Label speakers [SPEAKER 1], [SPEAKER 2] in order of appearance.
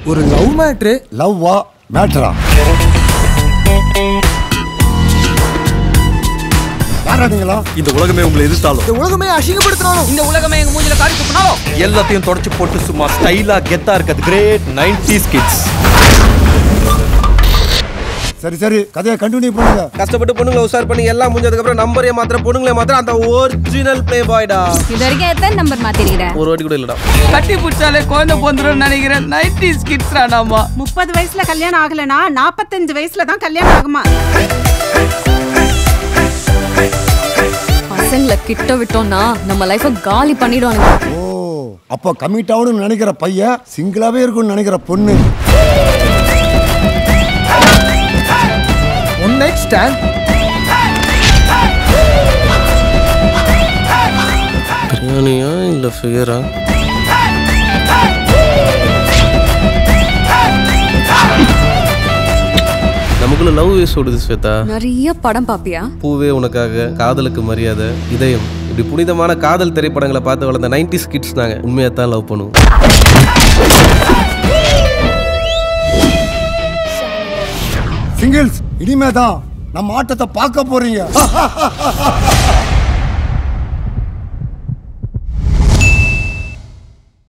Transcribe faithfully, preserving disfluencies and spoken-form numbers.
[SPEAKER 1] ஒரு love matter.
[SPEAKER 2] லவ்வா மேட்ரா? யாராடுங்களா?
[SPEAKER 3] இந்த உலகமே உங்களை எதிர்த்தாலும்,
[SPEAKER 1] இந்த உலகமே அசிங்கப்படுத்தினாலும்,
[SPEAKER 4] இந்த உலகமே எங்க மூஞ்சில காரி துப்பினாலும்
[SPEAKER 3] எல்லாத்தையும் தொடச்சு போட்டு சும்மா ஸ்டைலா கெத்தா இருக்கிறது கிரேட் நைன்டீஸ் கிட்ஸ்.
[SPEAKER 2] சரி சரி, கதையை கண்டினியூ பண்ணுங்க.
[SPEAKER 5] கஷ்டப்பட்டு பொண்ணுங்களை உஷார் பண்ணி எல்லாம் முடிஞ்சதுக்கு அப்புறம் நம்பரே மாத்திர பொண்ணுங்களே மாத்திர அந்த ஒரிஜினல் பிளே பாய்டா.
[SPEAKER 6] இது வரைக்கும் எத்தனை நம்பர் மாத்திருக்கிறேன்?
[SPEAKER 5] ஒரு வாட்டி கூட இல்லடா.
[SPEAKER 4] கட்டி புடிச்சாலே குழந்தை போந்துரும் நினைக்கிறேன். நைன்டீஸ் கிட்ஸ்ரா நாம.
[SPEAKER 6] முப்பது வயசுல கல்யாணம் ஆகலனா நாற்பத்தஞ்சு வயசுல தான் கல்யாணம் ஆகுமா?
[SPEAKER 7] பசங்களை கிட்ட விட்டோம்னா நம்ம லைஃபை காலி பண்ணிடுவானுங்க.
[SPEAKER 2] ஓ, அப்போ கமிட் ஆகணும்னு நினைக்கிற பையன் சிங்கிளாவே இருக்கும்னு நினைக்கிற பொண்ணு
[SPEAKER 1] ஒன் நைட் ஸ்டாண்ட்.
[SPEAKER 5] பிரியாணியா இல்ல ஃபிகரா? நமக்குள்ள லவ் வேஸ் ஓடுது ஸ்வேதா.
[SPEAKER 7] நிறைய படம் பாப்பியா?
[SPEAKER 5] பூவே உனக்காக, காதலுக்கு மரியாதை, இதயம், இப்படி புனிதமான காதல் திரைப்படங்களை பார்த்து வளர்ந்த நைன்டீஸ் கிட்ஸ் நாங்க. உண்மையா தான் லவ் பண்ணுவோம்.
[SPEAKER 2] சிங்கிள்ஸ் இனிமே தான் நம்ம ஆட்டத்தை பார்க்க போறீங்க.